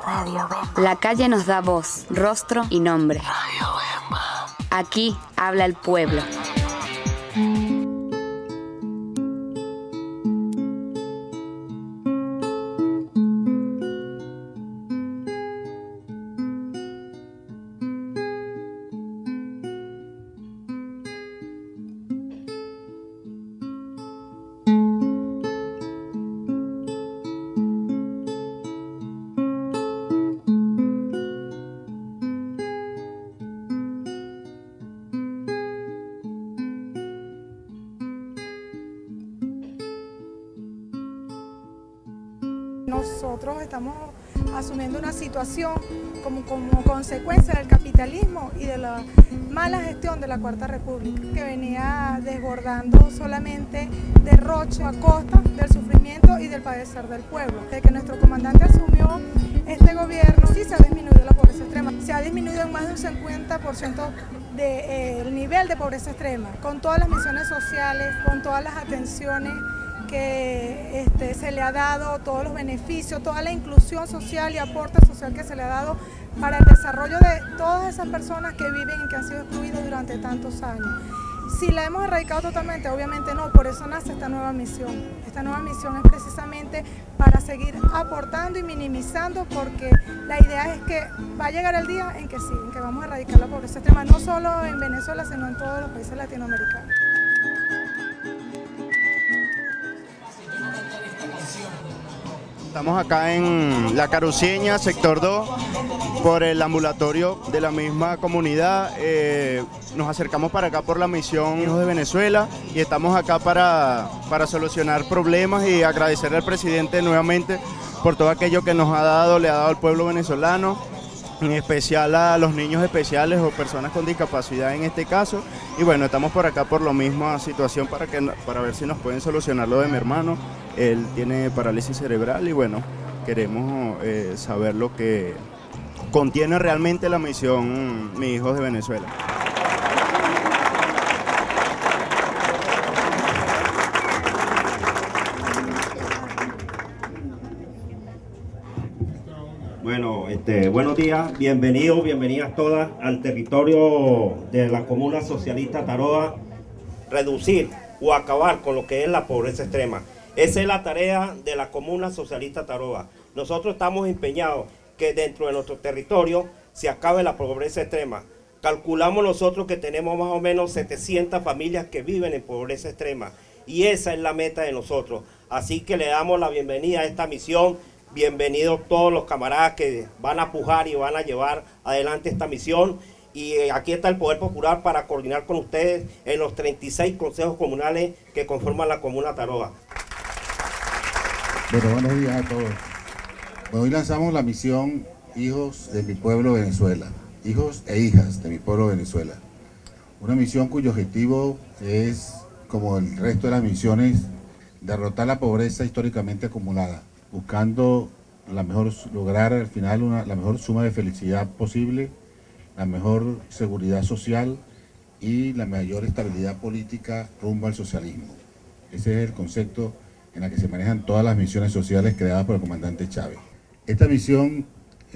La calle nos da voz, rostro y nombre. Aquí habla el pueblo. Nosotros estamos asumiendo una situación como consecuencia del capitalismo y de la mala gestión de la Cuarta República, que venía desbordando solamente derroche a costa del sufrimiento y del padecer del pueblo. Desde que nuestro comandante asumió este gobierno, sí se ha disminuido la pobreza extrema, se ha disminuido en más de un 50% del nivel de pobreza extrema, con todas las misiones sociales, con todas las atenciones que se le ha dado, todos los beneficios, toda la inclusión social y aporte social que se le ha dado para el desarrollo de todas esas personas que viven y que han sido excluidas durante tantos años. Si la hemos erradicado totalmente, obviamente no, por eso nace esta nueva misión. Esta nueva misión es precisamente para seguir aportando y minimizando, porque la idea es que va a llegar el día en que sí, en que vamos a erradicar la pobreza extrema, no solo en Venezuela, sino en todos los países latinoamericanos. Estamos acá en La Caruceña, sector 2, por el ambulatorio de la misma comunidad. Nos acercamos para acá por la misión Hijos de Venezuela y estamos acá para solucionar problemas y agradecerle al presidente nuevamente por todo aquello que nos ha dado, le ha dado al pueblo venezolano, en especial a los niños especiales o personas con discapacidad en este caso. Y bueno, estamos por acá por la misma situación para ver si nos pueden solucionar lo de mi hermano. Él tiene parálisis cerebral y bueno, queremos saber lo que contiene realmente la misión Mi Hijos de Venezuela. Bueno, buenos días, bienvenidas todas al territorio de la Comuna Socialista Taroa. Reducir o acabar con lo que es la pobreza extrema. Esa es la tarea de la Comuna Socialista Taroa. Nosotros estamos empeñados que dentro de nuestro territorio se acabe la pobreza extrema. Calculamos nosotros que tenemos más o menos 700 familias que viven en pobreza extrema y esa es la meta de nosotros. Así que le damos la bienvenida a esta misión. Bienvenidos todos los camaradas que van a pujar y van a llevar adelante esta misión. Y aquí está el Poder Popular para coordinar con ustedes en los 36 consejos comunales que conforman la Comuna Taroa. Bueno, buenos días a todos. Bueno, hoy lanzamos la misión Hijos de mi pueblo Venezuela. Hijos e hijas de mi pueblo Venezuela. Una misión cuyo objetivo es, como el resto de las misiones, derrotar la pobreza históricamente acumulada, buscando lograr al final la mejor suma de felicidad posible, la mejor seguridad social y la mayor estabilidad política rumbo al socialismo. Ese es el concepto en el que se manejan todas las misiones sociales creadas por el comandante Chávez. Esta misión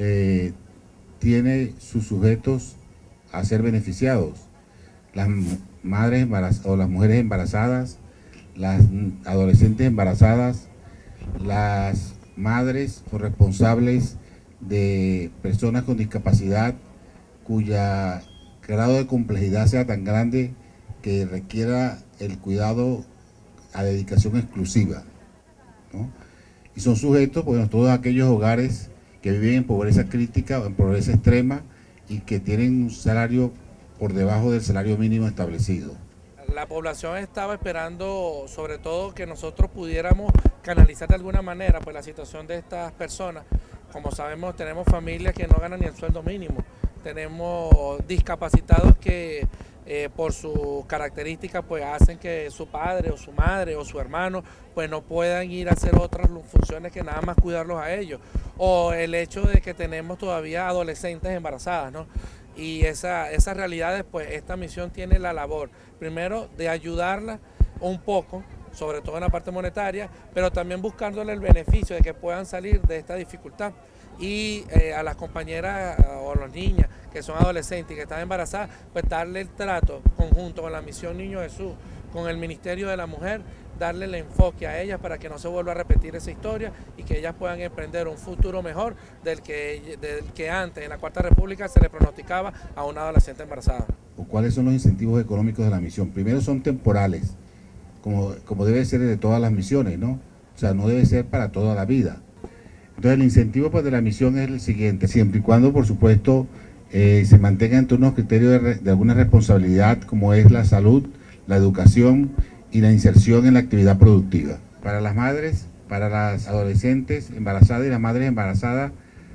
tiene sus sujetos a ser beneficiados: las madres o las mujeres embarazadas, las adolescentes embarazadas, las madres o responsables de personas con discapacidad cuya grado de complejidad sea tan grande que requiera el cuidado a dedicación exclusiva, ¿no? Y son sujetos, bueno, todos aquellos hogares que viven en pobreza crítica o en pobreza extrema y que tienen un salario por debajo del salario mínimo establecido. La población estaba esperando sobre todo que nosotros pudiéramos canalizar de alguna manera pues la situación de estas personas. Como sabemos, tenemos familias que no ganan ni el sueldo mínimo, tenemos discapacitados que por sus características pues hacen que su padre o su madre o su hermano pues no puedan ir a hacer otras funciones que nada más cuidarlos a ellos, o el hecho de que tenemos todavía adolescentes embarazadas, ¿no? Y esas realidades, pues esta misión tiene la labor, primero, de ayudarlas un poco, sobre todo en la parte monetaria, pero también buscándole el beneficio de que puedan salir de esta dificultad. y a las compañeras o a las niñas que son adolescentes y que están embarazadas, pues darle el trato conjunto con la Misión Niño Jesús, con el Ministerio de la Mujer, darle el enfoque a ellas para que no se vuelva a repetir esa historia y que ellas puedan emprender un futuro mejor del que antes en la Cuarta República se le pronosticaba a una adolescente embarazada. ¿Cuáles son los incentivos económicos de la misión? Primero, son temporales, como debe ser de todas las misiones, ¿no? O sea, no debe ser para toda la vida. Entonces el incentivo pues, de la misión es el siguiente, siempre y cuando por supuesto se mantenga entre unos criterios de alguna responsabilidad como es la salud, la educación y la inserción en la actividad productiva. Para las madres, para las adolescentes embarazadas y las madres embarazadas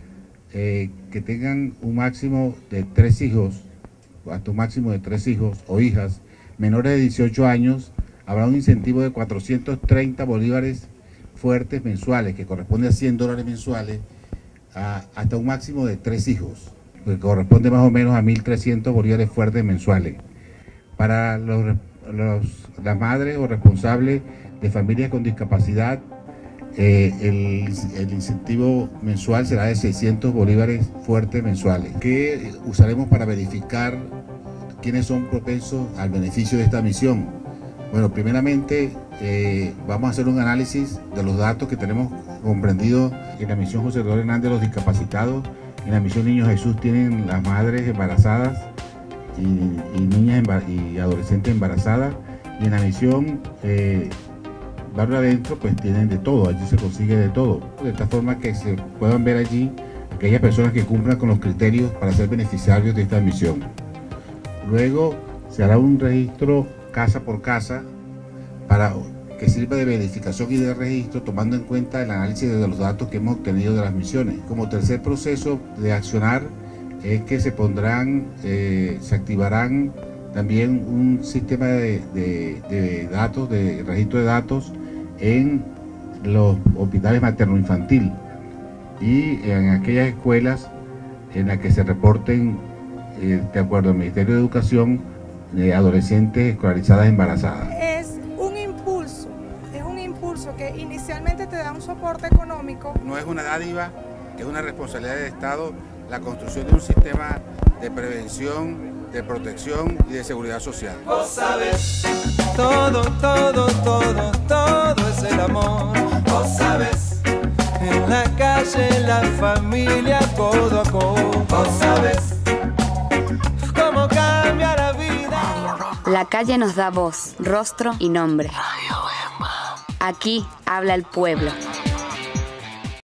que tengan un máximo de 3 hijos, hasta un máximo de 3 hijos o hijas menores de 18 años, habrá un incentivo de 430 bolívares fuertes mensuales, que corresponde a $100 mensuales, hasta un máximo de 3 hijos, que corresponde más o menos a 1.300 bolívares fuertes mensuales. Para las madres o responsables de familias con discapacidad, el incentivo mensual será de 600 bolívares fuertes mensuales, que usaremos para verificar quiénes son propensos al beneficio de esta misión. Bueno, primeramente vamos a hacer un análisis de los datos que tenemos comprendidos en la misión José Eduardo Hernández, los discapacitados. En la misión Niño Jesús tienen las madres embarazadas y niñas y adolescentes embarazadas, y en la misión Barrio Adentro pues tienen de todo, allí se consigue de todo, de esta forma que se puedan ver allí aquellas personas que cumplan con los criterios para ser beneficiarios de esta misión. Luego se hará un registro casa por casa para que sirva de verificación y de registro, tomando en cuenta el análisis de los datos que hemos obtenido de las misiones. Como tercer proceso de accionar es que se activarán también un sistema de datos, de registro de datos en los hospitales materno-infantil y en aquellas escuelas en las que se reporten, de acuerdo al Ministerio de Educación, adolescentes escolarizadas embarazadas. Es un impulso que inicialmente te da un soporte económico. No es una dádiva, es una responsabilidad del Estado la construcción de un sistema de prevención, de protección y de seguridad social. Vos sabés, todo es el amor. Vos sabés, en la calle, en la familia, codo a codo. Vos sabés, cómo cambia la vida. La calle nos da voz, rostro y nombre. Aquí habla el pueblo.